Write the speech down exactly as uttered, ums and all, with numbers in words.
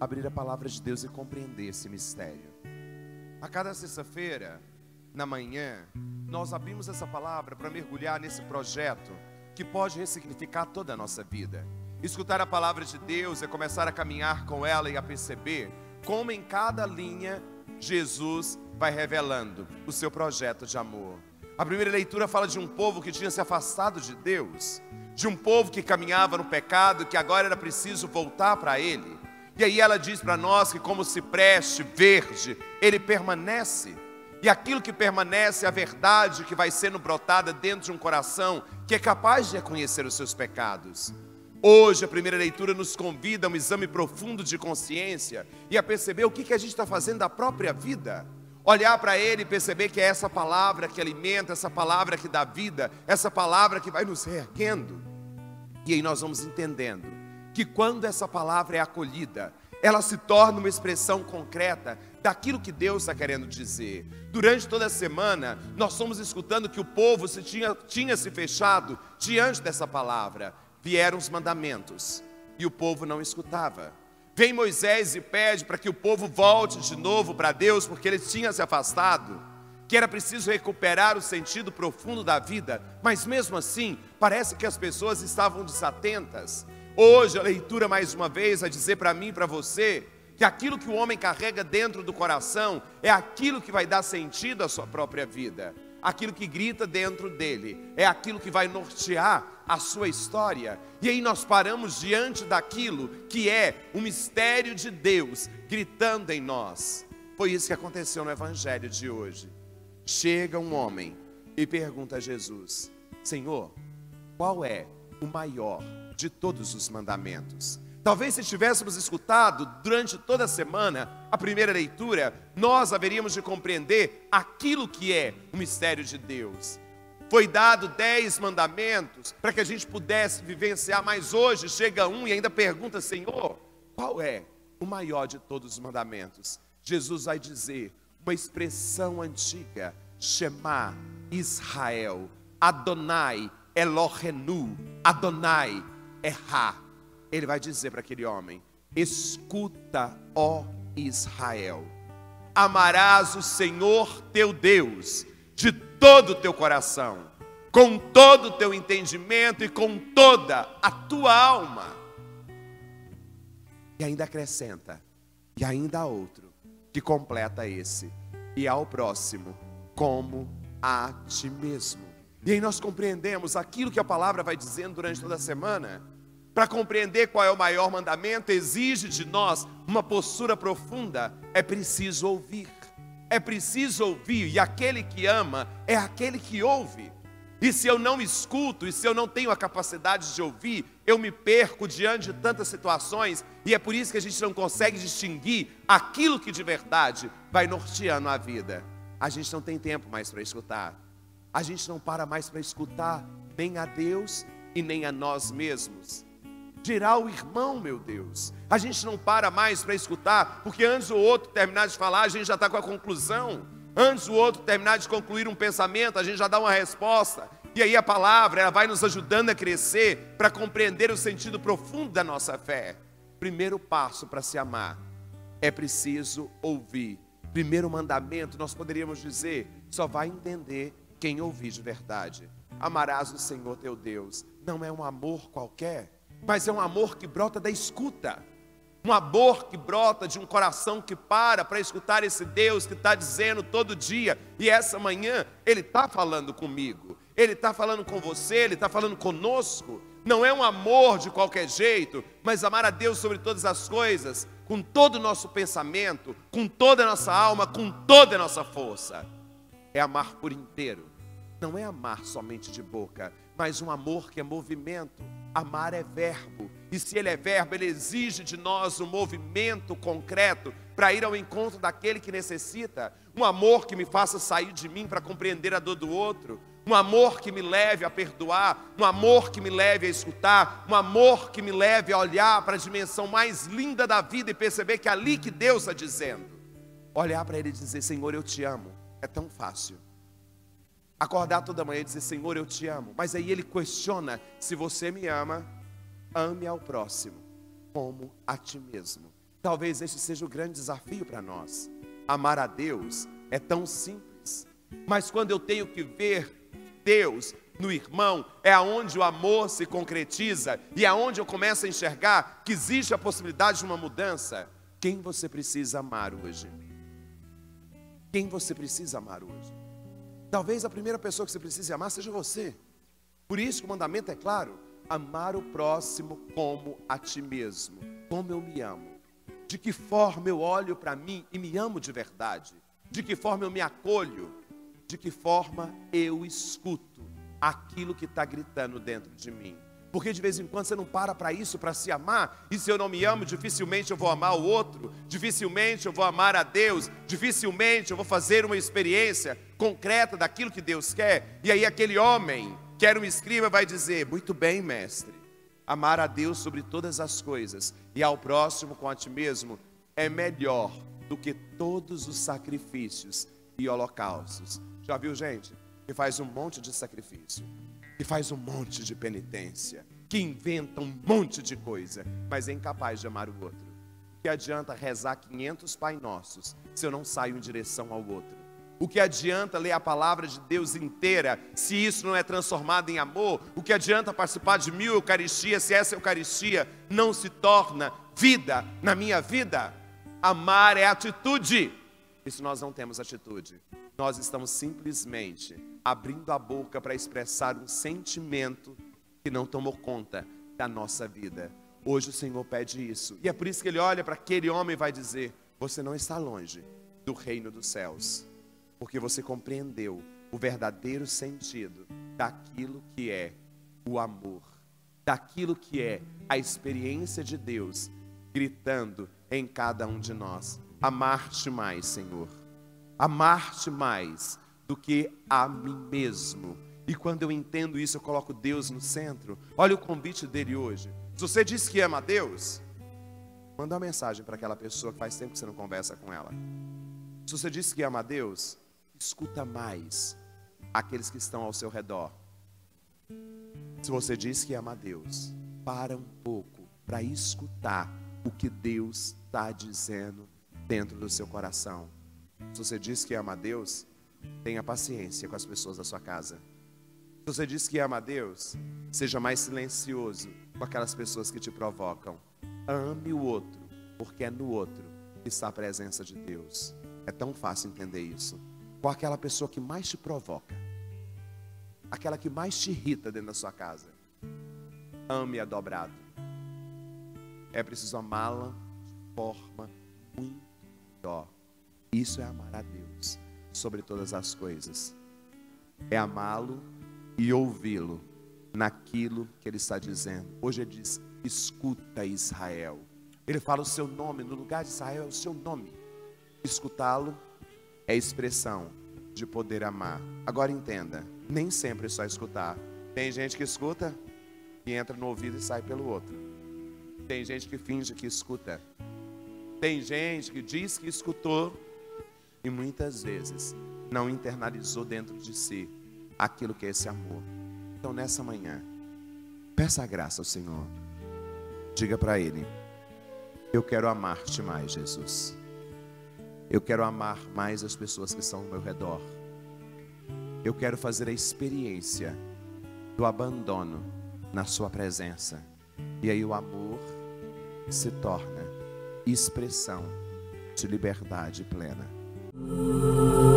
abrir a palavra de Deus e compreender esse mistério. A cada sexta-feira, na manhã, nós abrimos essa palavra para mergulhar nesse projeto que pode ressignificar toda a nossa vida. Escutar a palavra de Deus é começar a caminhar com ela e a perceber como em cada linha Jesus vai revelando o seu projeto de amor. A primeira leitura fala de um povo que tinha se afastado de Deus, de um povo que caminhava no pecado, que agora era preciso voltar para Ele. E aí ela diz para nós que como cipreste verde, Ele permanece. E aquilo que permanece é a verdade que vai sendo brotada dentro de um coração que é capaz de reconhecer os seus pecados. Hoje a primeira leitura nos convida a um exame profundo de consciência e a perceber o que a gente está fazendo da própria vida. Olhar para Ele e perceber que é essa palavra que alimenta, essa palavra que dá vida, essa palavra que vai nos reerguendo. E aí nós vamos entendendo que quando essa palavra é acolhida, ela se torna uma expressão concreta daquilo que Deus está querendo dizer. Durante toda a semana, nós fomos escutando que o povo se tinha, tinha se fechado diante dessa palavra. Vieram os mandamentos e o povo não escutava. Vem Moisés e pede para que o povo volte de novo para Deus, porque ele tinha se afastado, que era preciso recuperar o sentido profundo da vida, mas mesmo assim, parece que as pessoas estavam desatentas. Hoje a leitura mais uma vez vai dizer para mim e para você, que aquilo que o homem carrega dentro do coração, é aquilo que vai dar sentido à sua própria vida. Aquilo que grita dentro dele, é aquilo que vai nortear a sua história. E aí nós paramos diante daquilo que é o mistério de Deus gritando em nós. Foi isso que aconteceu no evangelho de hoje. Chega um homem e pergunta a Jesus: Senhor, qual é o maior de todos os mandamentos? Talvez se tivéssemos escutado durante toda a semana a primeira leitura, nós haveríamos de compreender aquilo que é o mistério de Deus. Foi dado dez mandamentos para que a gente pudesse vivenciar, mas hoje chega um e ainda pergunta: Senhor, qual é o maior de todos os mandamentos? Jesus vai dizer uma expressão antiga: Shema Israel, Adonai Elohenu, Adonai Erra. Ele vai dizer para aquele homem: escuta, ó Israel, amarás o Senhor teu Deus de todo o teu coração, com todo o teu entendimento e com toda a tua alma. E ainda acrescenta: e ainda há outro que completa esse, e ao próximo como a ti mesmo. E aí nós compreendemos aquilo que a palavra vai dizendo durante toda a semana. Para compreender qual é o maior mandamento, exige de nós uma postura profunda. É preciso ouvir, é preciso ouvir, e aquele que ama é aquele que ouve. E se eu não escuto, e se eu não tenho a capacidade de ouvir, eu me perco diante de tantas situações, e é por isso que a gente não consegue distinguir aquilo que de verdade vai norteando a vida. A gente não tem tempo mais para escutar, a gente não para mais para escutar nem a Deus e nem a nós mesmos. Dirá o irmão, meu Deus, a gente não para mais para escutar, porque antes o outro terminar de falar, a gente já está com a conclusão. Antes o outro terminar de concluir um pensamento, a gente já dá uma resposta. E aí a palavra, ela vai nos ajudando a crescer, para compreender o sentido profundo da nossa fé. Primeiro passo para se amar, é preciso ouvir. Primeiro mandamento, nós poderíamos dizer, só vai entender quem ouvir de verdade. Amarás o Senhor teu Deus. Não é um amor qualquer, mas é um amor que brota da escuta. Um amor que brota de um coração que para para escutar esse Deus que está dizendo todo dia. E essa manhã Ele está falando comigo, Ele está falando com você, Ele está falando conosco. Não é um amor de qualquer jeito, mas amar a Deus sobre todas as coisas, com todo o nosso pensamento, com toda a nossa alma, com toda a nossa força. É amar por inteiro. Não é amar somente de boca, mas um amor que é movimento. Amar é verbo, e se ele é verbo, ele exige de nós um movimento concreto para ir ao encontro daquele que necessita. Um amor que me faça sair de mim para compreender a dor do outro. Um amor que me leve a perdoar, um amor que me leve a escutar, um amor que me leve a olhar para a dimensão mais linda da vida e perceber que é ali que Deus está dizendo. Olhar para Ele e dizer: Senhor, eu te amo. É tão fácil. Acordar toda manhã e dizer: Senhor, eu te amo. Mas aí Ele questiona: se você me ama, ame ao próximo como a ti mesmo. Talvez este seja o grande desafio para nós. Amar a Deus é tão simples, mas quando eu tenho que ver Deus no irmão, é aonde o amor se concretiza e é aonde eu começo a enxergar que existe a possibilidade de uma mudança. Quem você precisa amar hoje? Quem você precisa amar hoje? Talvez a primeira pessoa que você precise amar seja você. Por isso que o mandamento é claro: amar o próximo como a ti mesmo. Como eu me amo. De que forma eu olho para mim e me amo de verdade. De que forma eu me acolho. De que forma eu escuto aquilo que está gritando dentro de mim. Porque de vez em quando você não para para isso, para se amar. E se eu não me amo, dificilmente eu vou amar o outro. Dificilmente eu vou amar a Deus. Dificilmente eu vou fazer uma experiência concreta daquilo que Deus quer. E aí aquele homem, que era um escriba, vai dizer: muito bem, mestre, amar a Deus sobre todas as coisas e ao próximo com a ti mesmo é melhor do que todos os sacrifícios e holocaustos. Já viu gente que faz um monte de sacrifício, que faz um monte de penitência, que inventa um monte de coisa, mas é incapaz de amar o outro? Que adianta rezar quinhentos Pai Nossos se eu não saio em direção ao outro? O que adianta ler a palavra de Deus inteira se isso não é transformado em amor? O que adianta participar de mil Eucaristias se essa Eucaristia não se torna vida na minha vida? Amar é atitude. E se nós não temos atitude, nós estamos simplesmente abrindo a boca para expressar um sentimento que não tomou conta da nossa vida. Hoje o Senhor pede isso. E é por isso que Ele olha para aquele homem e vai dizer: você não está longe do reino dos céus. Porque você compreendeu o verdadeiro sentido daquilo que é o amor, daquilo que é a experiência de Deus gritando em cada um de nós: amar-te mais, Senhor, amar-te mais do que a mim mesmo. E quando eu entendo isso, eu coloco Deus no centro. Olha o convite dele hoje. Se você diz que ama a Deus, manda uma mensagem para aquela pessoa que faz tempo que você não conversa com ela. Se você diz que ama a Deus, escuta mais aqueles que estão ao seu redor. Se você diz que ama a Deus, para um pouco para escutar o que Deus está dizendo dentro do seu coração. Se você diz que ama a Deus, tenha paciência com as pessoas da sua casa. Se você diz que ama a Deus, seja mais silencioso com aquelas pessoas que te provocam. Ame o outro, porque é no outro que está a presença de Deus. É tão fácil entender isso. Com aquela pessoa que mais te provoca, aquela que mais te irrita dentro da sua casa, ame-a dobrado. É preciso amá-la de forma muito melhor. Isso é amar a Deus sobre todas as coisas. É amá-lo e ouvi-lo naquilo que Ele está dizendo. Hoje Ele diz: escuta, Israel. Ele fala o seu nome, no lugar de Israel é o seu nome. Escutá-lo é expressão de poder amar. Agora entenda, nem sempre é só escutar. Tem gente que escuta e entra no ouvido e sai pelo outro. Tem gente que finge que escuta. Tem gente que diz que escutou e muitas vezes não internalizou dentro de si aquilo que é esse amor. Então nessa manhã, peça a graça ao Senhor. Diga para Ele: eu quero amar-te mais, Jesus. Eu quero amar mais as pessoas que estão ao meu redor. Eu quero fazer a experiência do abandono na sua presença. E aí o amor se torna expressão de liberdade plena.